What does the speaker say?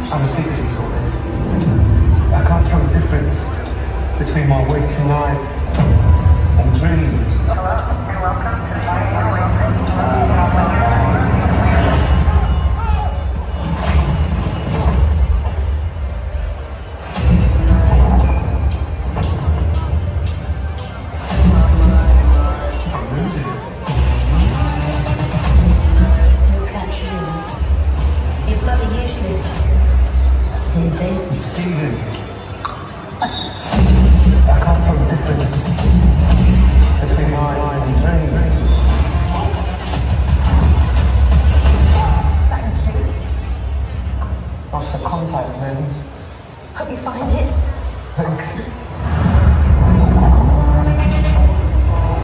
I'm a secret disorder. I can't tell the difference between my waking life and dream.